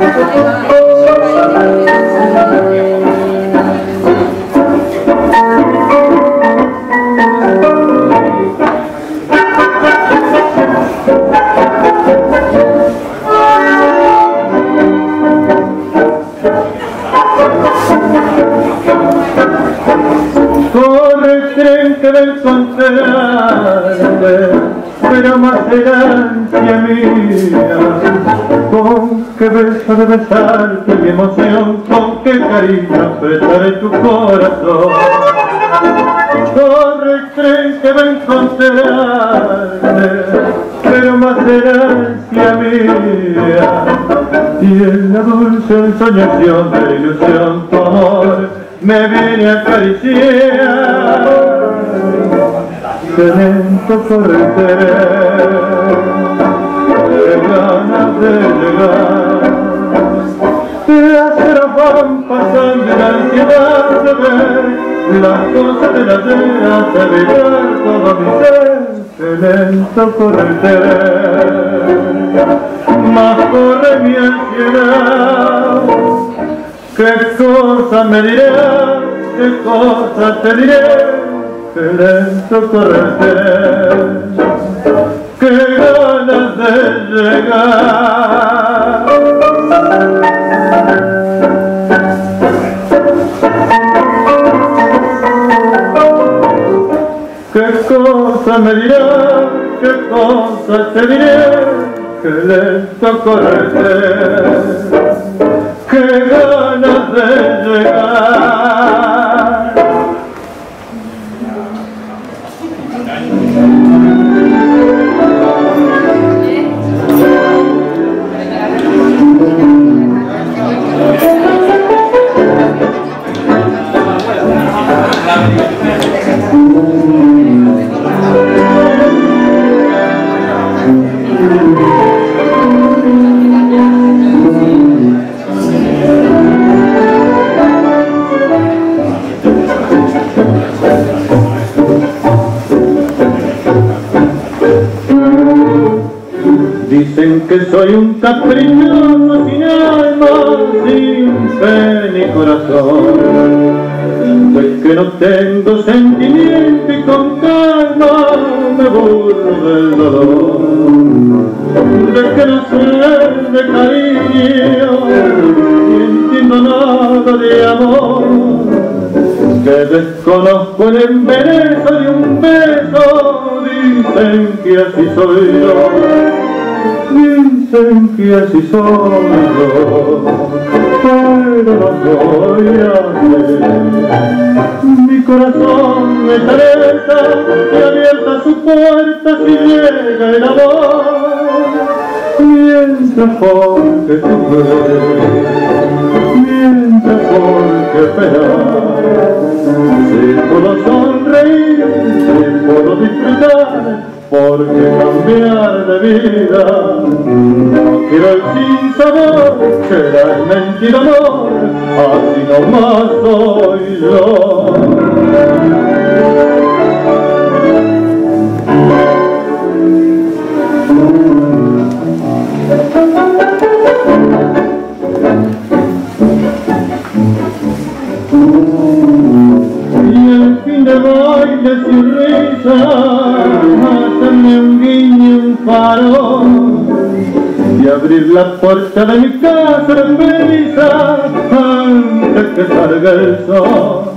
Que me encontraré, pero más delante mía, con qué beso de besarte mi emoción, con qué cariño apretaré tu corazón. Corre el tren que me encontraré, pero más delante mía, y en la dulce ensoñación de ilusión tu amor me viene a acariciar. Que lento correteré, de ganas de llegar. Las horas van pasando y la ansiedad de ver las cosas de la tierra, de vibrar todo mi ser. Que lento correteré, más corre mi ansiedad. ¿Qué cosa me dirás? ¿Qué cosa te diré? Que lento correrte, que ganas de llegar. ¿Qué cosa me dirás? ¿Qué cosa te diré? Que lento correrte, que ganas de llegar. Dicen que soy un caprichoso sin alma, sin fe ni corazón, de que no tengo sentimiento y con calma me burlo del dolor, de que no sé de cariño ni entiendo nada de amor, que desconozco el embeleso de un beso. Dicen que así soy yo, dicen que así soy yo, pero no soy así. Mi corazón es alerta y abierta su puerta si llega el amor, mientras porque tú ves, mientras porque esperar. Si puedo sonreír, si puedo disfrutar, porque cambiar de vida. No quiero el sinsabor, que la mentira amor, así nomás soy yo. Y el fin de bailes y risas, hacerme un guiño, un farol, y abrir la puerta de mi casa en brisa antes que salga el sol.